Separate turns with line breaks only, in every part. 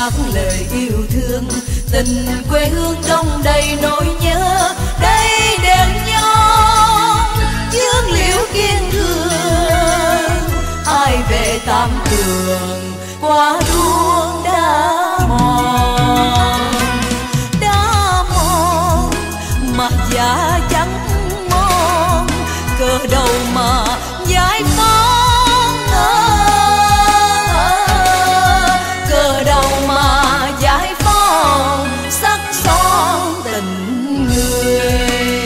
hát lời yêu thương. Tình quê hương đông đầy nỗi nhớ, đây đèn nhau dương liễu kiên cường. Ai về Tam Cường qua đuông đã mòn mà da trắng mòn, cờ đầu mà giải phóng, cờ đầu mà giải phóng sắc son tình người.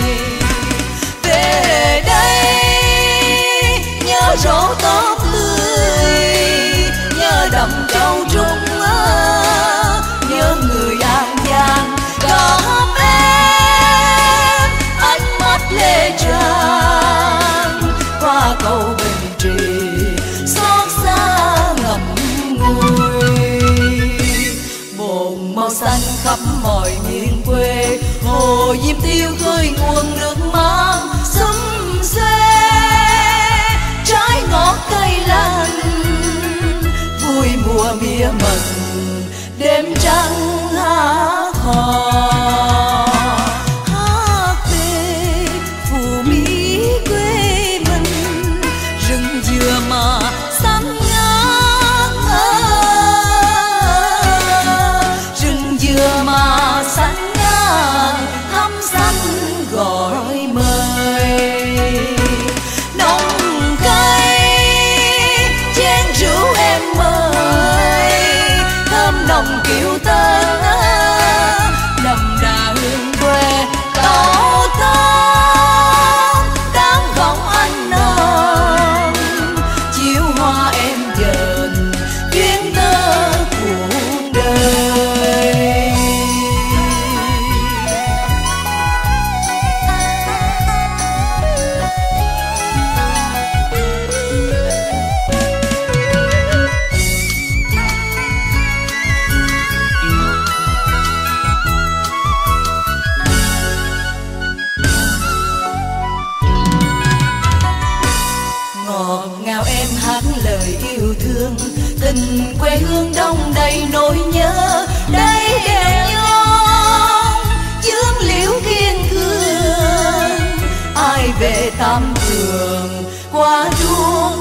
Về đây nhớ rổ tóc tươi, nhớ đầm câu trúc, nhớ người An Giang gặp em. Ánh mắt lệ tràn qua cầu Bình Trì, xót xa ngậm ngùi. Bồn màu xanh khắp mọi miền quê, hồ Diêm Tiêu khơi nguồn nước mang xum xuê. Trái ngọt cây lành vui mùa mía mận, đêm trăng hát hò. Hát về Phú Mỹ quê mình, rừng dừa mà xanh ngát, rừng dừa mà xanh ngát, thắm xanh gọi mời. Nồng cây chén rượu em mời, thơm nồng kiệu tân đậm đà hương quê. Tổ tông đang gọng anh nồng, chiếu hoa em dần duyên tơ cuộc đời. Ngọt ngào em hát lời yêu thương, tình quê hương đông đầy nỗi nhớ. Đây đèn nhông dương liễu kiên cường, ai về Tam Cường qua đuông